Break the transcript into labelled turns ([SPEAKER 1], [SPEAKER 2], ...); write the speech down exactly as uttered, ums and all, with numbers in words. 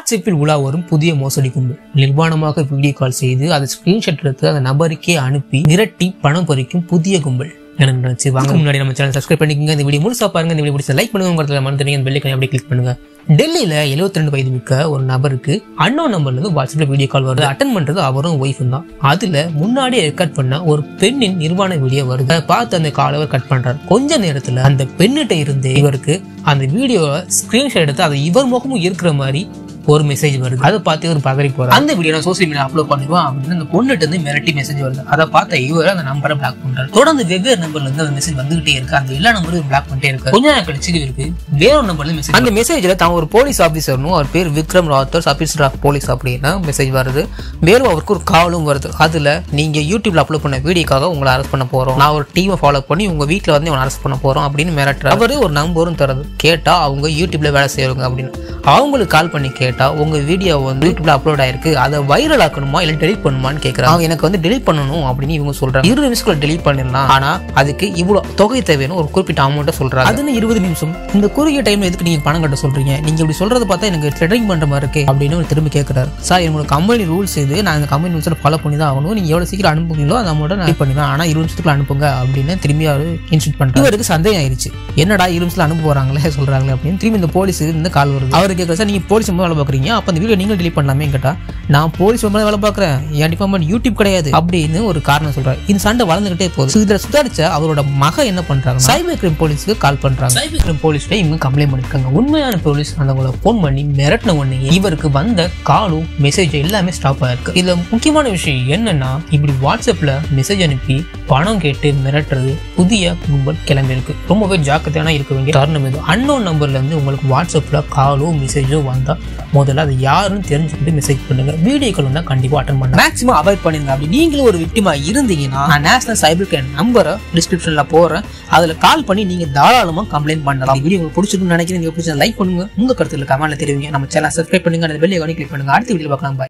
[SPEAKER 1] வாட்ஸ்அப்பில் உலா வரும் புதிய மோசடி கும்பல் நிர்வாணமாக வீடியோ கால் செய்து அதை ஸ்கிரீன்ஷாட் எடுத்து அந்த நபருக்கே அனுப்பி மிரட்டி பணம் பறிக்கும் புதிய கும்பல். நினைச்சு வாங்க முன்னாடி நம்ம சேனல் சப்ஸ்கிரைப் பண்ணிக்கோங்க. இந்த வீடியோ முழுசா பாருங்க. இந்த வீடியோ பிடிச்ச லைக் பண்ணுங்க, மறந்துட்டீங்க பெல் ஐகானை அப்படியே கிளிக் பண்ணுங்க. டெல்லியில எழுபத்தி ரெண்டு வயது மிக்க ஒரு நபருக்கு அன்னோன் நம்பர்ல இருந்து வாட்ஸ்அப்ல வீடியோ கால் வருது. அட்டன் பண்றது அவரும் ஒய்ஃபும் தான். அதுல முன்னாடியே ரெக்கார்ட் பண்ண ஒரு பெண்ணின் நிர்வாண வீடியோ வருது. அதை பார்த்து அந்த கால் அவர் கட் பண்றாரு. கொஞ்ச நேரத்துல அந்த பெண்ணிட்ட இருந்து இவருக்கு அந்த வீடியோவை ஸ்கிரீன்ஷாட் எடுத்து அதை இவர் முகமும் இருக்கிற மாதிரி ஒரு மெசேஜ் வருது. அதை பார்த்து ஒரு பதறி போறாரு. அந்த வீடியோ நான் சோசியல் மீடியா அப்லோட் பண்ணிடுவோம் அப்படின்னு அந்த பொண்ணுட்டு இருந்து மிரட்டி மெசேஜ் வருது. அதை பார்த்த இவர் அந்த நம்பரை பிளாக் பண்றாரு. தொடர்ந்து வெவ்வேறு நம்பர்ல இருந்து அந்த மெசேஜ் வந்துகிட்டே இருக்கு. அந்த எல்லா நம்பரும் பிளாக் பண்ணிட்டே இருக்கு. கொஞ்ச நேரம் கழிச்சு இருக்கு வேற ஒரு நம்பர்ல மெசேஜ். அந்த மெசேஜ்ல தான் ஒரு போலீஸ் ஆபீசர்னும் அவர் பேர் Vikram Rathore officer of police அப்படின்னா மெசேஜ் வருது. மேலும் அவருக்கு ஒரு காலும் வருது. அதுல நீங்க யூடியூப்ல அப்லோட் பண்ண வீடியோக்காக உங்களை அரெஸ்ட் பண்ண போறோம், நான் ஒரு டீமை ஃபாலோ பண்ணி உங்க வீட்டுல வந்து அரெஸ்ட் பண்ண போறோம் அப்படின்னு மிரட்டுற அவரு ஒரு நம்பரும் தரது. கேட்டா அவங்க யூடியூப்ல வேலை செய்யறவங்க அப்படின்னு அவங்களுக்கு கால் பண்ணி கேட்டா உங்க வீடியோ வந்து யூடியூப்ல அப்லோட் ஆயிருக்கு, அதை வைரல் ஆக்கணுமா இல்ல டெலிட் பண்ணுமான்னு கேட்கறாங்க. எனக்கு வந்து டெலிட் பண்ணணும் அப்படின்னு இவங்க சொல்றாங்க. இருபது நிமிஷத்துல டெலிட் பண்ணிடலாம், ஆனா அதுக்கு இவ்வளவு தொகை தேவைன்னு ஒரு குறிப்பிட்ட அமௌண்ட்டை சொல்றாங்க. அதுன்னு இருபது நிமிஷம் இந்த குறுகிய டைம்ல எதுக்கு நீங்க பணம் கட்ட சொல்றீங்க, நீங்க இப்படி சொல்றதை பார்த்தா எனக்கு த்ரெட்டிங் பண்ற மாதிரி இருக்கு அப்படின்னு திரும்பி கேட்கிறாரு. சார் என்னோட கம்பெனி ரூல்ஸ் இது, நான் இந்த கம்பெனி ரூல்ஸ் ஃபாலோ பண்ணி தான் ஆகணும், நீங்க எவ்வளவு சீக்கிரம் அனுப்புங்களோ அந்த அமௌண்ட்டை நான் பண்ணுவேன், ஆனா இருபது நிமிஷத்துக்குள்ள அனுப்புங்க அப்படின்னு திரும்பி அவர் இன்ஸ்ட்ரக்ட் பண்றாரு. இவருக்கு சந்தேகம் ஆயிருச்சு, என்னடா இருபது நிமிஷத்துல அனுப்ப போறாங்களே சொல்றாங்களே அப்படின்னு. திரும்பி இந்த போலீஸ் இந்த கால் வருது. அவரு கேட்கற சார் நீங்க போலீஸ் வேலை பாக்குறீங்க, அப்ப அந்த வீடியோ நீங்க டெலிட் பண்ணலாமே கேட்டா நான் போலீஸ் வேலை பாக்குறேன், என் டிபார்ட்மெண்ட் யூடியூப் கிடையாது அப்படின்னு ஒரு காரணம் சொல்றாரு. இந்த சண்டை வளர்ந்துகிட்டே போகுது. இதுல சுதாரிச்ச அவரோட மக என்ன பண்றாங்க, சைபர் கிரைம் போலீஸ்க்கு கால் பண்றாங்க. சைபர் கிரைம் போலீஸ்ல இவங்க கம்ப்ளைண்ட் பண்ணிருக்காங்க. உண்மையான போலீஸ் அந்த போன் பண்ணி மிரட்டின உடனே இவருக்கு வந்த காலும் மெசேஜ் எல்லாமே ஸ்டாப் ஆயிருக்கு. இதுல முக்கியமான விஷயம் என்னன்னா இப்படி வாட்ஸ்அப்ல மெசேஜ் அனுப்பி பணம் கேட்டு மிரட்டுறது புதிய கும்பல் கிளம்பி இருக்கு. ரொம்பவே ஜாக்கிரதையான இருக்க வேண்டிய தருணம் இது. அன்னோன் நம்பர்ல இருந்து உங்களுக்கு வாட்ஸ்அப்ல காலோ மெசேஜோ வந்தா முதல்ல அது யாருன்னு தெரிஞ்சுக்கிட்டு மெசேஜ் பண்ணுங்க. வீடியோக்கள் வந்தா கண்டிப்பா அட்டன் பண்ணுங்க. மேக்ஸிமம் அவாய்ட் பண்ணுங்க. அப்படி நீங்களும் ஒரு விக்டிமா இருந்தீங்கன்னா நான் நேஷனல் சைபர் கிரைம் நம்பரை டிஸ்கிரிப்ஷன்ல போறேன், அதுல கால் பண்ணி நீங்க தாராளமா கம்ப்ளைண்ட் பண்ணலாம். வீடியோ உங்களுக்கு பிடிச்சிருக்குன்னு நினைக்கிறேன். நீங்க பிடிச்ச லைக் பண்ணுங்க, உங்க கருத்துக்களை கமெண்ட்ல தெரிவிங்க. நம்ம சேனல் சப்ஸ்கிரைப் பண்ணுங்க, அந்த பெல் ஐகானை கிளிக் பண்ணுங்க. அடுத்த வீடியோல பார்க்கலாம்.